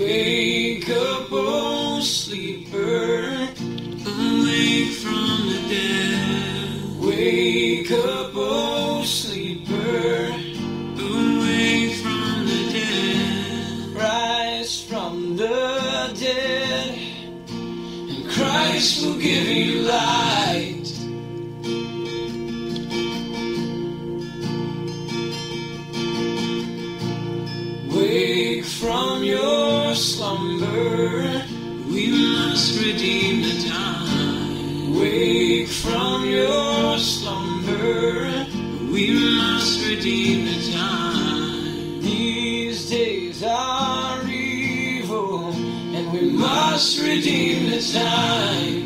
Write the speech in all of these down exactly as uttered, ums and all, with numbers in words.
Wake up, oh sleeper, awake from the dead. Wake up, oh sleeper, awake from the dead. Rise from the dead, and Christ will give you light. Wake from your slumber, we must redeem the time. Wake from your slumber, we must redeem the time. These days are evil, and we must redeem the time.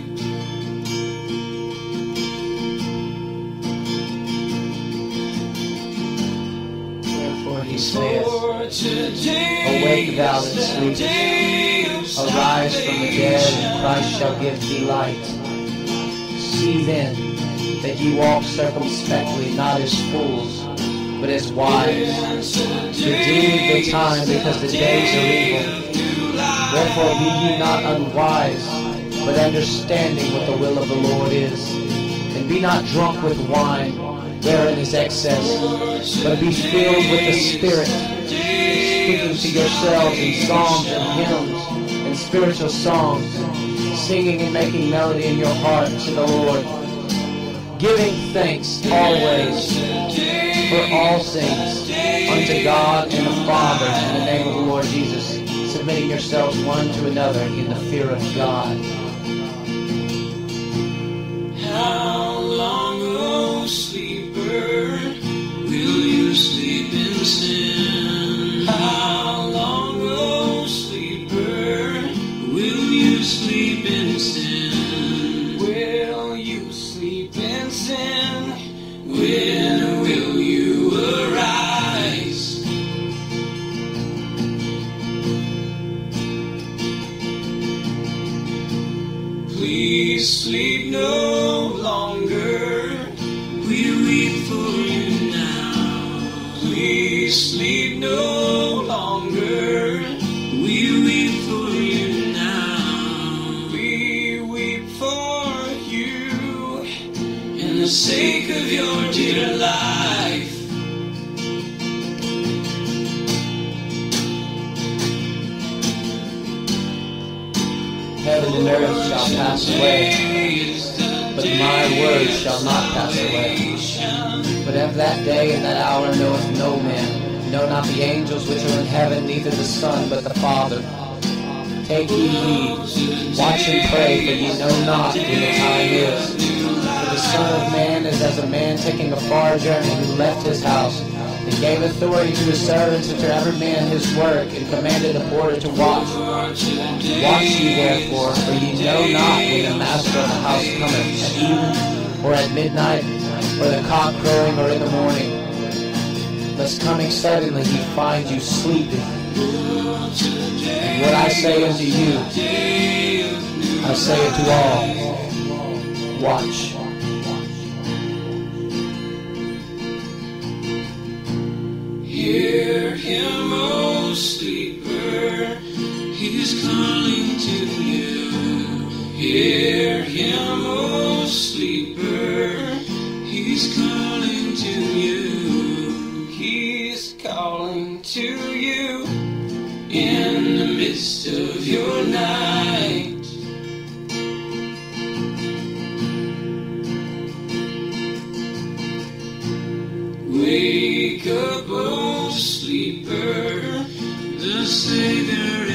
He saith, awake thou that sleepest, arise from the dead, and Christ shall give thee light. See then that ye walk circumspectly, not as fools, but as wise, redeeming the time, because the days are evil. Wherefore be ye not unwise, but understanding what the will of the Lord is. And be not drunk with wine, wherein is excess, but be filled with the Spirit, speaking to yourselves in psalms and hymns and spiritual songs, singing and making melody in your heart to the Lord, giving thanks always for all things unto God and the Father in the name of the Lord Jesus, submitting yourselves one to another in the fear of God. How long, oh sleeper, will you sleep in sin? How long, oh sleeper, will you sleep in sin? Will you sleep in sin? When will you arise? Please sleep no longer, we weep for you now. Please sleep no longer, we weep for you now. We weep for you in the sake of your dear life. Heaven and earth shall pass away, but my word shall not pass away. But of that day and that hour knoweth no man, no, not the angels which are in heaven, neither the Son, but the Father. Take ye heed, watch and pray, for ye know not when the time is. For the Son of Man is as a man taking a far journey, who left his house, and gave authority to his servants unto every man his work, and commanded the porter to watch. Watch ye therefore, for ye know not when the master of the house cometh, at even, or at midnight, or the cock crowing, or in the morning, lest coming suddenly he find you sleeping. And what I say unto you, I say unto all, watch. Hear him, O sleeper, he's calling to you. Hear him, O sleeper, he's calling to you. He's calling to you in the midst of your night. Wake up, O sleeper, the Savior